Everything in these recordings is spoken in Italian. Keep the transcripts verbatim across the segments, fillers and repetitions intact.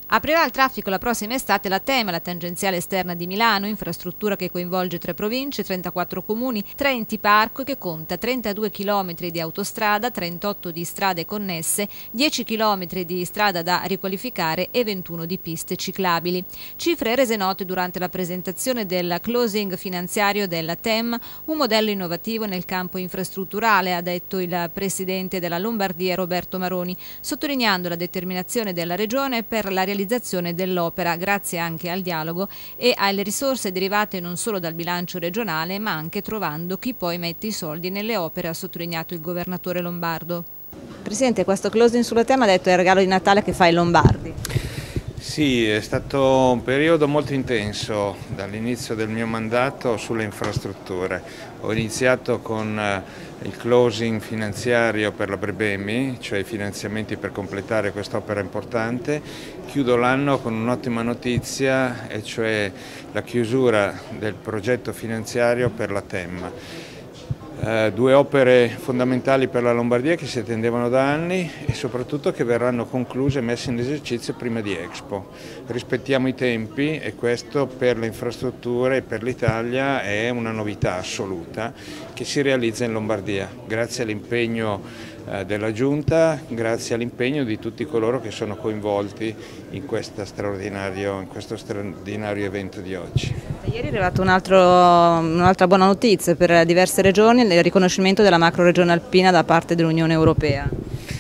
Aprirà al traffico la prossima estate la TEM, la tangenziale esterna di Milano, infrastruttura che coinvolge tre province, trentaquattro comuni, tre enti parco che conta trentadue chilometri di autostrada, trentotto di strade connesse, dieci chilometri di strada da riqualificare e ventuno di piste ciclabili. Cifre rese note durante la presentazione del closing finanziario della TEM, un modello innovativo nel campo infrastrutturale, ha detto il presidente della Lombardia Roberto Maroni, sottolineando la determinazione della Regione per la realizzazione realizzazione dell'opera grazie anche al dialogo e alle risorse derivate non solo dal bilancio regionale ma anche trovando chi poi mette i soldi nelle opere, ha sottolineato il governatore lombardo. Presidente, questo closing sulla TEM ha detto è il regalo di Natale che fa ai lombardi. Sì, è stato un periodo molto intenso dall'inizio del mio mandato sulle infrastrutture. Ho iniziato con il closing finanziario per la Brebemi, cioè i finanziamenti per completare quest'opera importante. Chiudo l'anno con un'ottima notizia, e cioè la chiusura del progetto finanziario per la TEM. Uh, due opere fondamentali per la Lombardia che si attendevano da anni e soprattutto che verranno concluse e messe in esercizio prima di Expo. Rispettiamo i tempi e questo per le infrastrutture e per l'Italia è una novità assoluta che si realizza in Lombardia grazie all'impegno uh, della Giunta, grazie all'impegno di tutti coloro che sono coinvolti in, questa straordinario, in questo straordinario evento di oggi. Ieri è arrivata un'altra un buona notizia per diverse regioni, il riconoscimento della macroregione alpina da parte dell'Unione Europea.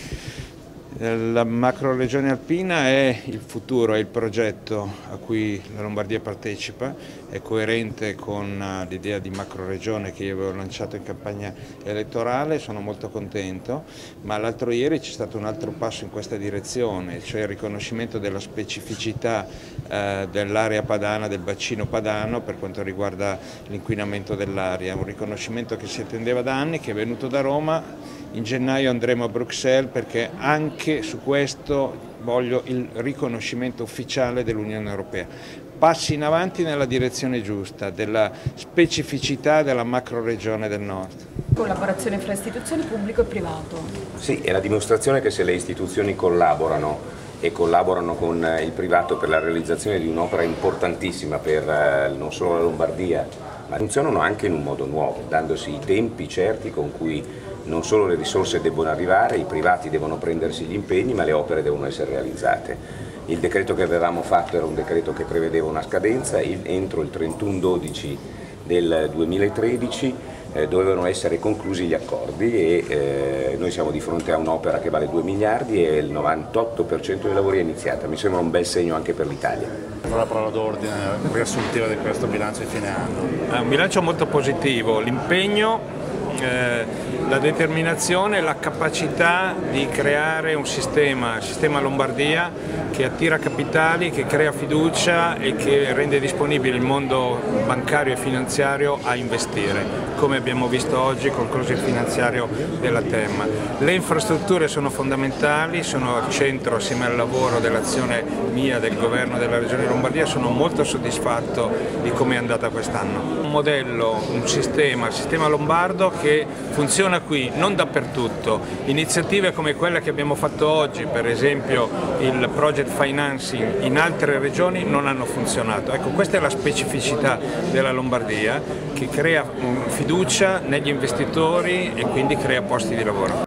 La macroregione alpina è il futuro, è il progetto a cui la Lombardia partecipa, è coerente con l'idea di macroregione che io avevo lanciato in campagna elettorale, sono molto contento, ma l'altro ieri c'è stato un altro passo in questa direzione, cioè il riconoscimento della specificità eh, dell'area padana, del bacino padano per quanto riguarda l'inquinamento dell'aria, un riconoscimento che si attendeva da anni, che è venuto da Roma. In gennaio andremo a Bruxelles perché anche su questo voglio il riconoscimento ufficiale dell'Unione Europea. Passi in avanti nella direzione giusta, della specificità della macroregione del nord. Collaborazione fra istituzioni pubblico e privato. Sì, è la dimostrazione che se le istituzioni collaborano e collaborano con il privato per la realizzazione di un'opera importantissima per non solo la Lombardia, ma funzionano anche in un modo nuovo, dandosi i tempi certi con cui non solo le risorse debbono arrivare, i privati devono prendersi gli impegni, ma le opere devono essere realizzate. Il decreto che avevamo fatto era un decreto che prevedeva una scadenza, entro il trentuno dodici del duemilatredici eh, dovevano essere conclusi gli accordi e eh, noi siamo di fronte a un'opera che vale due miliardi e il novantotto per cento dei lavori è iniziata. Mi sembra un bel segno anche per l'Italia. La parola d'ordine riassuntiva di questo bilancio di fine anno. È un bilancio molto positivo, l'impegno, Eh, la determinazione, la capacità di creare un sistema, il sistema Lombardia che attira capitali, che crea fiducia e che rende disponibile il mondo bancario e finanziario a investire, come abbiamo visto oggi col closing finanziario della TEM. Le infrastrutture sono fondamentali, sono al centro assieme al lavoro dell'azione mia, del governo della Regione Lombardia, sono molto soddisfatto di come è andata quest'anno. Un modello, un sistema, il sistema lombardo che che funziona qui, non dappertutto. Iniziative come quella che abbiamo fatto oggi, per esempio il project financing in altre regioni, non hanno funzionato. Ecco, questa è la specificità della Lombardia che crea fiducia negli investitori e quindi crea posti di lavoro.